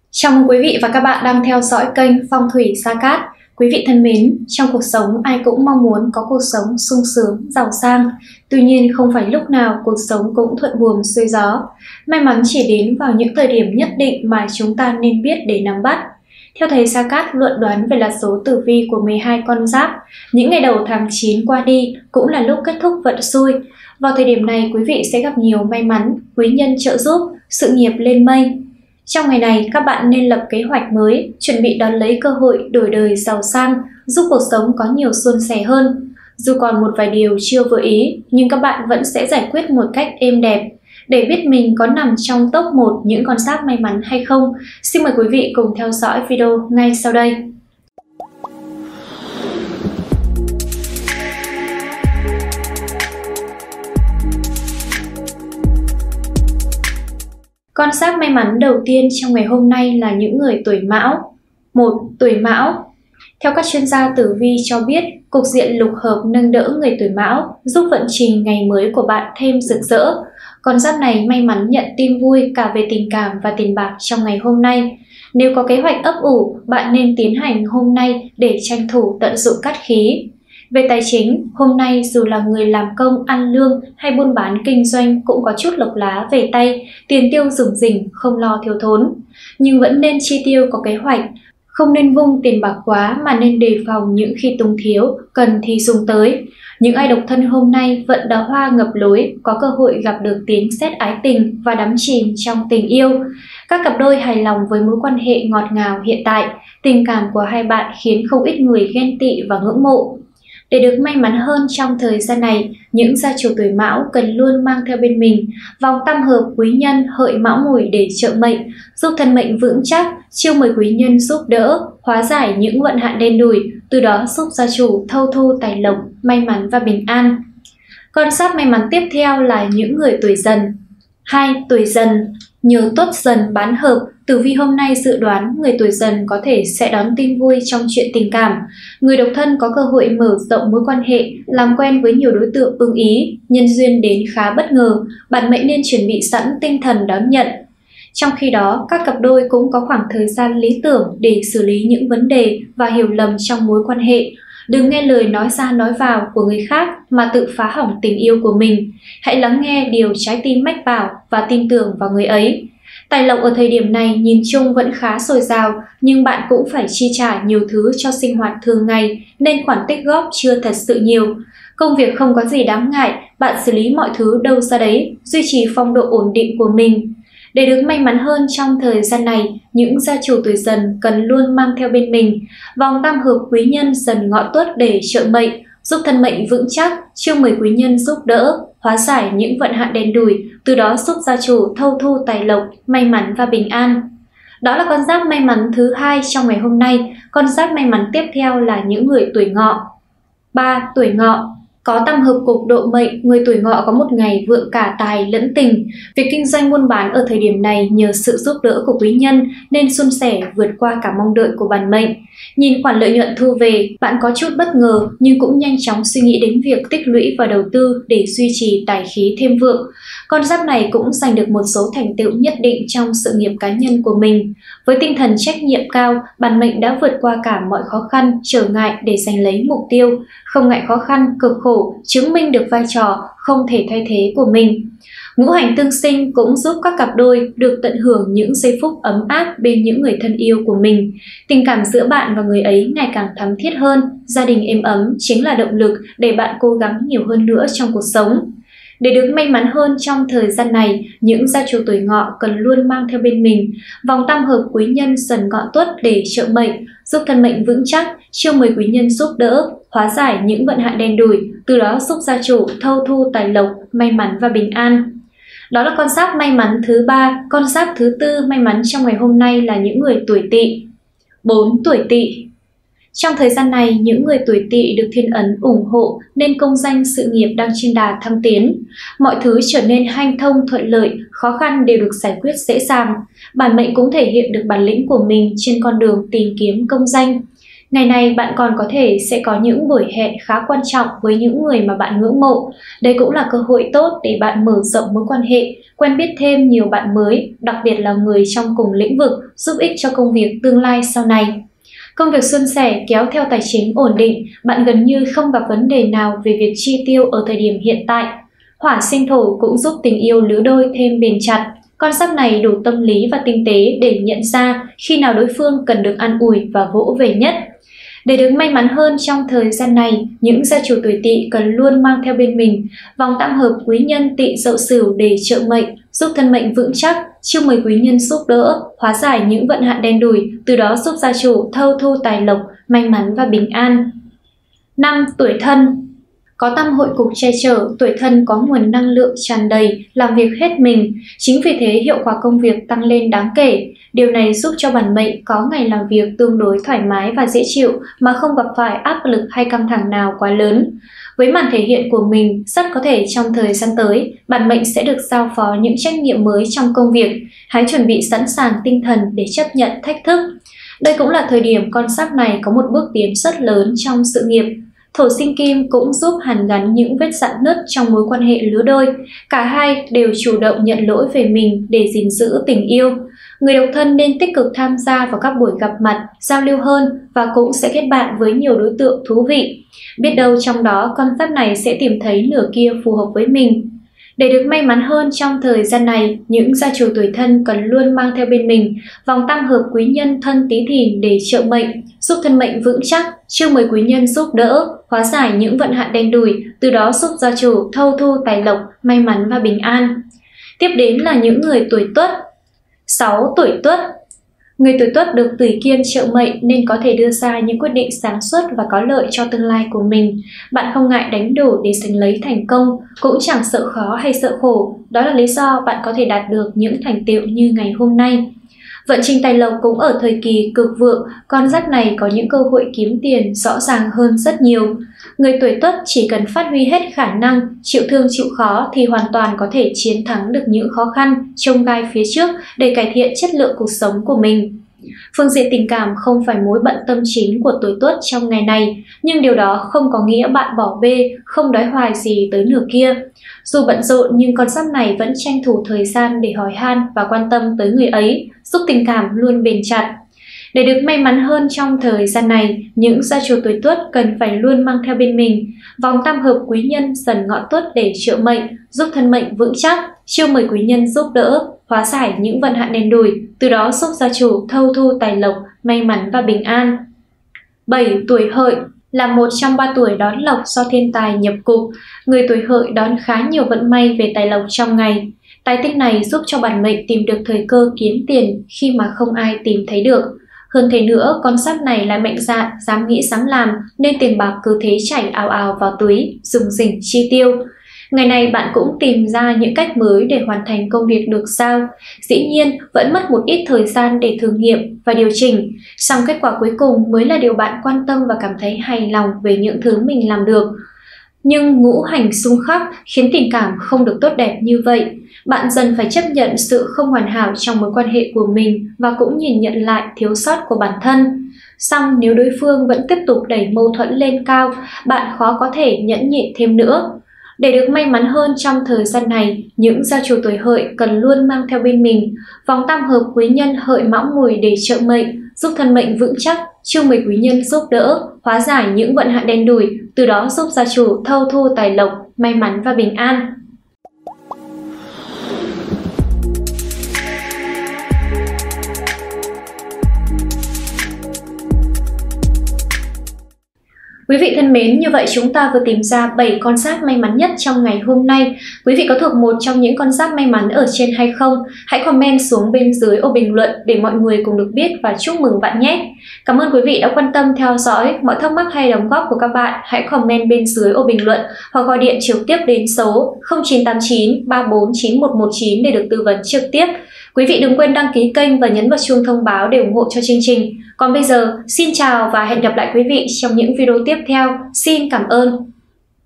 Chào mừng quý vị và các bạn đang theo dõi kênh Phong thủy Sa Cát. Quý vị thân mến, trong cuộc sống ai cũng mong muốn có cuộc sống sung sướng, giàu sang. Tuy nhiên không phải lúc nào cuộc sống cũng thuận buồm xuôi gió. May mắn chỉ đến vào những thời điểm nhất định mà chúng ta nên biết để nắm bắt. Theo thầy Sa Cát luận đoán về lá số tử vi của 12 con giáp, những ngày đầu tháng 9 qua đi cũng là lúc kết thúc vận xui. Vào thời điểm này quý vị sẽ gặp nhiều may mắn, quý nhân trợ giúp, sự nghiệp lên mây. Trong ngày này, các bạn nên lập kế hoạch mới, chuẩn bị đón lấy cơ hội đổi đời giàu sang, giúp cuộc sống có nhiều suôn sẻ hơn. Dù còn một vài điều chưa vừa ý, nhưng các bạn vẫn sẽ giải quyết một cách êm đẹp. Để biết mình có nằm trong top 1 những con giáp may mắn hay không, xin mời quý vị cùng theo dõi video ngay sau đây. Con giáp may mắn đầu tiên trong ngày hôm nay là những người tuổi Mão. 1. Tuổi Mão. Theo các chuyên gia tử vi cho biết, cục diện lục hợp nâng đỡ người tuổi Mão, giúp vận trình ngày mới của bạn thêm rực rỡ. Con giáp này may mắn nhận tin vui cả về tình cảm và tiền bạc trong ngày hôm nay. Nếu có kế hoạch ấp ủ, bạn nên tiến hành hôm nay để tranh thủ tận dụng cát khí. Về tài chính, hôm nay dù là người làm công, ăn lương hay buôn bán kinh doanh cũng có chút lộc lá về tay, tiền tiêu rủng rỉnh, không lo thiếu thốn. Nhưng vẫn nên chi tiêu có kế hoạch, không nên vung tiền bạc quá mà nên đề phòng những khi túng thiếu, cần thì dùng tới. Những ai độc thân hôm nay vận đóa hoa ngập lối, có cơ hội gặp được tiếng sét ái tình và đắm chìm trong tình yêu. Các cặp đôi hài lòng với mối quan hệ ngọt ngào hiện tại, tình cảm của hai bạn khiến không ít người ghen tị và ngưỡng mộ. Để được may mắn hơn trong thời gian này, những gia chủ tuổi Mão cần luôn mang theo bên mình vòng tam hợp quý nhân Hợi Mão Mùi để trợ mệnh, giúp thân mệnh vững chắc, chiêu mời quý nhân giúp đỡ, hóa giải những vận hạn đen đủi, từ đó giúp gia chủ thâu thu tài lộc, may mắn và bình an. Con giáp may mắn tiếp theo là những người tuổi Dần. 2. Tuổi Dần. Nhờ Tuất Dần bán hợp, tử vi hôm nay dự đoán người tuổi Dần có thể sẽ đón tin vui trong chuyện tình cảm. Người độc thân có cơ hội mở rộng mối quan hệ, làm quen với nhiều đối tượng ưng ý, nhân duyên đến khá bất ngờ, bản mệnh nên chuẩn bị sẵn tinh thần đón nhận. Trong khi đó, các cặp đôi cũng có khoảng thời gian lý tưởng để xử lý những vấn đề và hiểu lầm trong mối quan hệ. Đừng nghe lời nói ra nói vào của người khác mà tự phá hỏng tình yêu của mình. Hãy lắng nghe điều trái tim mách bảo và tin tưởng vào người ấy. Tài lộc ở thời điểm này nhìn chung vẫn khá dồi dào, nhưng bạn cũng phải chi trả nhiều thứ cho sinh hoạt thường ngày nên khoản tích góp chưa thật sự nhiều. Công việc không có gì đáng ngại, bạn xử lý mọi thứ đâu ra đấy, duy trì phong độ ổn định của mình. Để được may mắn hơn trong thời gian này, những gia chủ tuổi Dần cần luôn mang theo bên mình vòng tam hợp quý nhân Dần Ngọ Tuất để trợ mệnh, giúp thân mệnh vững chắc, chiêu mời quý nhân giúp đỡ, hóa giải những vận hạn đen đủi, từ đó giúp gia chủ thâu thu tài lộc, may mắn và bình an. Đó là con giáp may mắn thứ 2 trong ngày hôm nay. Con giáp may mắn tiếp theo là những người tuổi Ngọ. 3. Tuổi Ngọ. Có tam hợp cục độ mệnh, người tuổi Ngọ có một ngày vượng cả tài lẫn tình. Việc kinh doanh buôn bán ở thời điểm này nhờ sự giúp đỡ của quý nhân nên suôn sẻ vượt qua cả mong đợi của bản mệnh. Nhìn khoản lợi nhuận thu về, bạn có chút bất ngờ nhưng cũng nhanh chóng suy nghĩ đến việc tích lũy và đầu tư để duy trì tài khí thêm vượng. Con giáp này cũng giành được một số thành tựu nhất định trong sự nghiệp cá nhân của mình. Với tinh thần trách nhiệm cao, bản mệnh đã vượt qua cả mọi khó khăn, trở ngại để giành lấy mục tiêu, không ngại khó khăn, cực khổ, chứng minh được vai trò không thể thay thế của mình. Ngũ hành tương sinh cũng giúp các cặp đôi được tận hưởng những giây phút ấm áp bên những người thân yêu của mình. Tình cảm giữa bạn và người ấy ngày càng thắm thiết hơn, gia đình êm ấm chính là động lực để bạn cố gắng nhiều hơn nữa trong cuộc sống. Để được may mắn hơn trong thời gian này, những gia chủ tuổi Ngọ cần luôn mang theo bên mình vòng tam hợp quý nhân Dần Ngọ Tuất để trợ mệnh, giúp thân mệnh vững chắc, chiêu mời quý nhân giúp đỡ, hóa giải những vận hạn đen đủi, từ đó giúp gia chủ thâu thu tài lộc, may mắn và bình an. Đó là con giáp may mắn thứ 3. Con giáp thứ 4 may mắn trong ngày hôm nay là những người tuổi Tỵ. 4. Tuổi Tỵ. Trong thời gian này, những người tuổi Tỵ được thiên ấn ủng hộ nên công danh sự nghiệp đang trên đà thăng tiến. Mọi thứ trở nên hanh thông thuận lợi, khó khăn đều được giải quyết dễ dàng. Bản mệnh cũng thể hiện được bản lĩnh của mình trên con đường tìm kiếm công danh. Ngày này bạn còn có thể sẽ có những buổi hẹn khá quan trọng với những người mà bạn ngưỡng mộ. Đây cũng là cơ hội tốt để bạn mở rộng mối quan hệ, quen biết thêm nhiều bạn mới, đặc biệt là người trong cùng lĩnh vực, giúp ích cho công việc tương lai sau này. Công việc suôn sẻ kéo theo tài chính ổn định, bạn gần như không gặp vấn đề nào về việc chi tiêu ở thời điểm hiện tại. Hỏa sinh thổ cũng giúp tình yêu lứa đôi thêm bền chặt. Con giáp này đủ tâm lý và tinh tế để nhận ra khi nào đối phương cần được an ủi và vỗ về nhất. Để được may mắn hơn trong thời gian này, những gia chủ tuổi Tỵ cần luôn mang theo bên mình vòng tam hợp quý nhân Tỵ Dậu Sửu để trợ mệnh, giúp thân mệnh vững chắc, chiêu mời quý nhân giúp đỡ, hóa giải những vận hạn đen đủi, từ đó giúp gia chủ thâu thu tài lộc, may mắn và bình an. 5. Tuổi Thân. Có tam hội cục che chở, tuổi Thân có nguồn năng lượng tràn đầy, làm việc hết mình. Chính vì thế hiệu quả công việc tăng lên đáng kể. Điều này giúp cho bản mệnh có ngày làm việc tương đối thoải mái và dễ chịu mà không gặp phải áp lực hay căng thẳng nào quá lớn. Với màn thể hiện của mình, rất có thể trong thời gian tới, bản mệnh sẽ được giao phó những trách nhiệm mới trong công việc. Hãy chuẩn bị sẵn sàng tinh thần để chấp nhận thách thức. Đây cũng là thời điểm con giáp này có một bước tiến rất lớn trong sự nghiệp. Thổ sinh kim cũng giúp hàn gắn những vết rạn nứt trong mối quan hệ lứa đôi. Cả hai đều chủ động nhận lỗi về mình để gìn giữ tình yêu. Người độc thân nên tích cực tham gia vào các buổi gặp mặt, giao lưu hơn và cũng sẽ kết bạn với nhiều đối tượng thú vị. Biết đâu trong đó con giáp này sẽ tìm thấy nửa kia phù hợp với mình. Để được may mắn hơn trong thời gian này, những gia chủ tuổi Thân cần luôn mang theo bên mình vòng tam hợp quý nhân Thân Tý Thìn để trợ mệnh, giúp thân mệnh vững chắc, chiêu mời quý nhân giúp đỡ, hóa giải những vận hạn đen đủi, từ đó giúp gia chủ thâu thu tài lộc, may mắn và bình an. Tiếp đến là những người tuổi Tuất. 6. Tuổi Tuất. Người tuổi Tuất được Tùy Kiên trợ mệnh nên có thể đưa ra những quyết định sáng suốt và có lợi cho tương lai của mình. Bạn không ngại đánh đổi để giành lấy thành công, cũng chẳng sợ khó hay sợ khổ. Đó là lý do bạn có thể đạt được những thành tựu như ngày hôm nay. Vận trình tài lộc cũng ở thời kỳ cực vượng, con giáp này có những cơ hội kiếm tiền rõ ràng hơn rất nhiều. Người tuổi Tuất chỉ cần phát huy hết khả năng, chịu thương chịu khó thì hoàn toàn có thể chiến thắng được những khó khăn, chông gai phía trước để cải thiện chất lượng cuộc sống của mình. Phương diện tình cảm không phải mối bận tâm chính của tuổi Tuất trong ngày này, nhưng điều đó không có nghĩa bạn bỏ bê, không đói hoài gì tới nửa kia. Dù bận rộn nhưng con giáp này vẫn tranh thủ thời gian để hỏi han và quan tâm tới người ấy, giúp tình cảm luôn bền chặt. Để được may mắn hơn trong thời gian này, những gia chủ tuổi Tuất cần phải luôn mang theo bên mình vòng tam hợp quý nhân Dần Ngọ Tuất để trợ mệnh, giúp thân mệnh vững chắc, chiêu mời quý nhân giúp đỡ, hóa giải những vận hạn đen đủi, từ đó giúp gia chủ thâu thu tài lộc, may mắn và bình an. 7. Tuổi Hợi. Là một trong 3 tuổi đón lộc do thiên tài nhập cục, người tuổi Hợi đón khá nhiều vận may về tài lộc trong ngày. Tài tích này giúp cho bản mệnh tìm được thời cơ kiếm tiền khi mà không ai tìm thấy được. Hơn thế nữa, con giáp này lại mạnh dạn, dám nghĩ dám làm nên tiền bạc cứ thế chảy ào ào vào túi, rủng rỉnh chi tiêu. Ngày này bạn cũng tìm ra những cách mới để hoàn thành công việc được giao. Dĩ nhiên, vẫn mất một ít thời gian để thử nghiệm và điều chỉnh, song kết quả cuối cùng mới là điều bạn quan tâm và cảm thấy hài lòng về những thứ mình làm được. Nhưng ngũ hành xung khắc khiến tình cảm không được tốt đẹp như vậy. Bạn dần phải chấp nhận sự không hoàn hảo trong mối quan hệ của mình và cũng nhìn nhận lại thiếu sót của bản thân. Song nếu đối phương vẫn tiếp tục đẩy mâu thuẫn lên cao, bạn khó có thể nhẫn nhịn thêm nữa. Để được may mắn hơn trong thời gian này, những gia chủ tuổi Hợi cần luôn mang theo bên mình vòng tam hợp quý nhân Hợi Mão Mùi để trợ mệnh, giúp thân mệnh vững chắc, chiêu mời quý nhân giúp đỡ, hóa giải những vận hạn đen đủi, từ đó giúp gia chủ thâu thu tài lộc, may mắn và bình an. Quý vị thân mến, như vậy chúng ta vừa tìm ra 7 con giáp may mắn nhất trong ngày hôm nay. Quý vị có thuộc một trong những con giáp may mắn ở trên hay không? Hãy comment xuống bên dưới ô bình luận để mọi người cùng được biết và chúc mừng bạn nhé. Cảm ơn quý vị đã quan tâm theo dõi. Mọi thắc mắc hay đóng góp của các bạn hãy comment bên dưới ô bình luận hoặc gọi điện trực tiếp đến số 0989 349119 để được tư vấn trực tiếp. Quý vị đừng quên đăng ký kênh và nhấn vào chuông thông báo để ủng hộ cho chương trình. Còn bây giờ, xin chào và hẹn gặp lại quý vị trong những video tiếp theo. Xin cảm ơn.